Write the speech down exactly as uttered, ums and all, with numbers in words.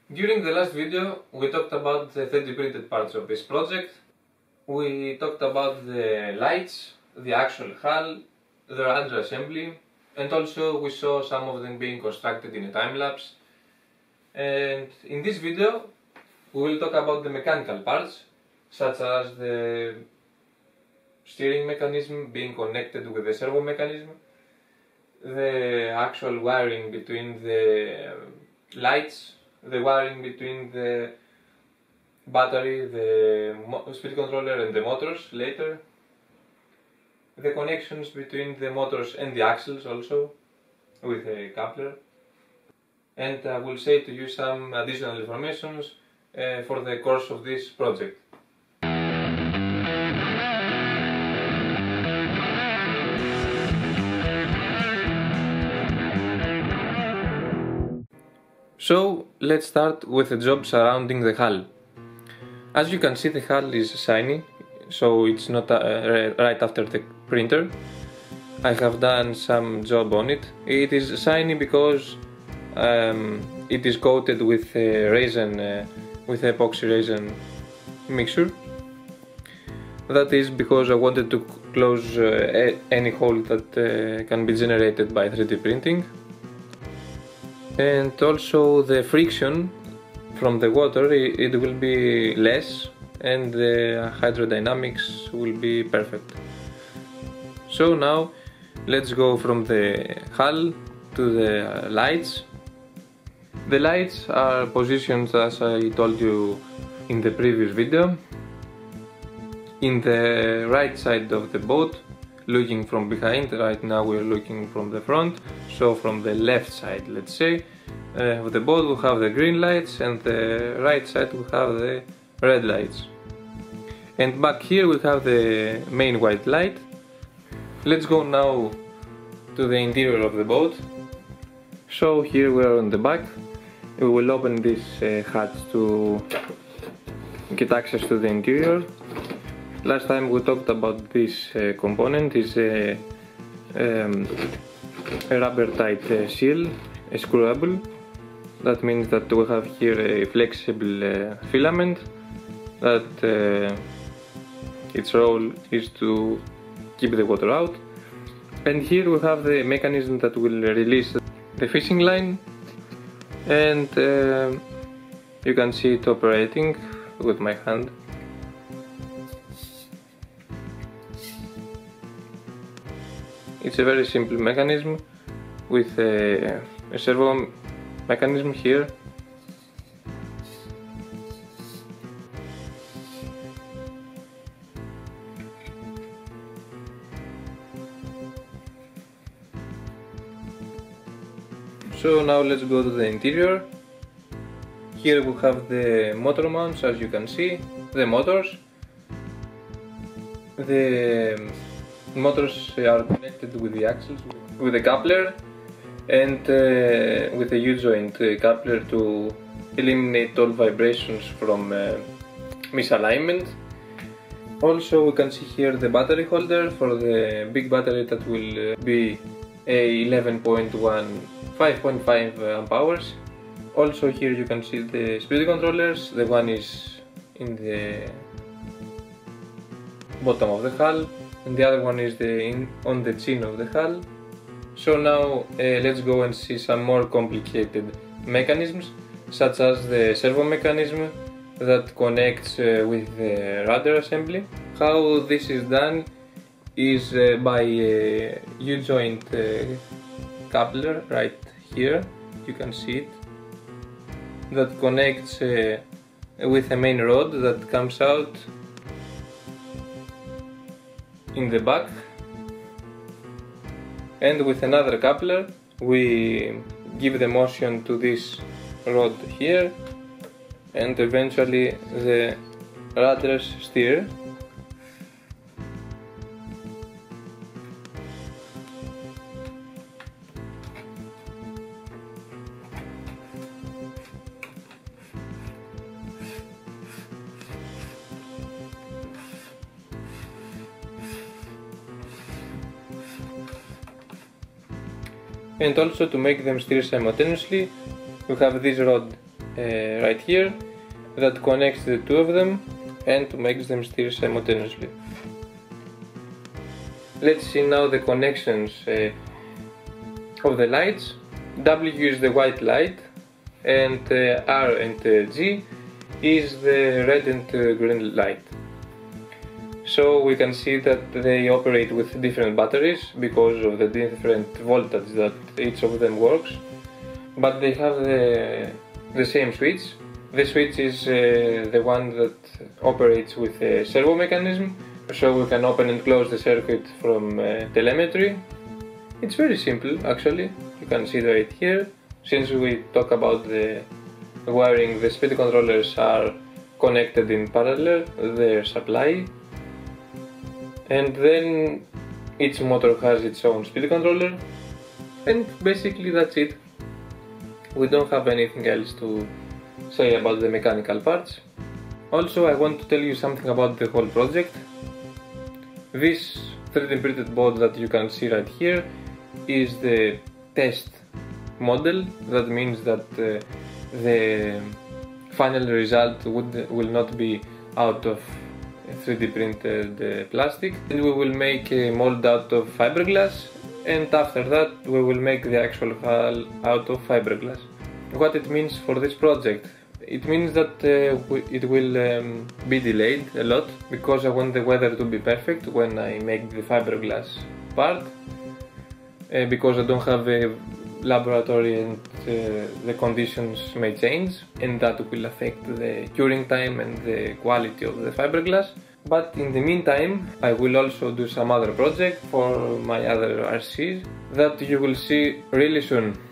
During the last video, we talked about the three D printed parts of this project. We talked about the lights, the actual hull, the rudder assembly, and also we saw some of them being constructed in a time-lapse. And in this video, we will talk about the mechanical parts, such as the steering mechanism being connected with the servo mechanism, the actual wiring between the lights, the wiring between the battery, the speed controller and the motors later, the connections between the motors and the axles also with a coupler, and I will say to you some additional information uh, for the course of this project. So let's start with the job surrounding the hull. As you can see, the hull is shiny, so it's not uh, right after the printer. I have done some job on it. It is shiny because um, it is coated with uh, resin, uh, with epoxy resin mixture. That is because I wanted to close uh, any hole that uh, can be generated by three D printing. And also the friction from the water, it will be less and the hydrodynamics will be perfect. So now let's go from the hull to the lights. The lights are positioned, as I told you in the previous video, in the right side of the boat, looking from behind. Right now we're looking from the front, so from the left side, let's say, uh, of the boat we have the green lights, and the right side we have the red lights. And back here we have the main white light. Let's go now to the interior of the boat. So here we are on the back. We will open this uh, hatch to get access to the interior. Last time we talked about this uh, component. Is a, um, a rubber tight uh, seal, a screwable. That means that we have here a flexible uh, filament that uh, its role is to keep the water out. And here we have the mechanism that will release the fishing line, and uh, you can see it operating with my hand. It's a very simple mechanism with a, a servo mechanism here. So now let's go to the interior. Here we have the motor mounts, as you can see, the motors. The motors are connected with the axles, with the coupler, and uh, with a U-joint uh, coupler to eliminate all vibrations from uh, misalignment. Also we can see here the battery holder for the big battery that will uh, be a eleven point one, five point five amp hours. Also here you can see the speed controllers. The one is in the bottom of the hull, and the other one is the in, on the chin of the hull. So now uh, let's go and see some more complicated mechanisms, such as the servo mechanism that connects uh, with the rudder assembly. How this is done is uh, by a U-joint uh, coupler right here, you can see it, that connects uh, with a main rod that comes out in the back, and with another coupler we give the motion to this rod here, and eventually the rudders steer. And also to make them steer simultaneously, we have this rod uh, right here that connects the two of them and makes them steer simultaneously. Let's see now the connections uh, of the lights. W is the white light, and uh, R and uh, G is the red and uh, green light. So we can see that they operate with different batteries because of the different voltage that each of them works, but they have the, the same switch. The switch is uh, the one that operates with a servo mechanism, so we can open and close the circuit from uh, telemetry. It's very simple actually, you can see right here. Since we talk about the wiring, the speed controllers are connected in parallel, their supply, and then each motor has its own speed controller, and basically that's it. We don't have anything else to say about the mechanical parts. Also, I want to tell you something about the whole project. This three D printed board that you can see right here is the test model. That means that uh, the final result would, will not be out of three D printed uh, plastic, and we will make a mold out of fiberglass, and after that we will make the actual hull out of fiberglass. What it means for this project? It means that uh, it will um, be delayed a lot because I want the weather to be perfect when I make the fiberglass part, uh, because I don't have a laboratory and uh, the conditions may change, and that will affect the curing time and the quality of the fiberglass. But in the meantime, I will also do some other project for my other R Cs that you will see really soon.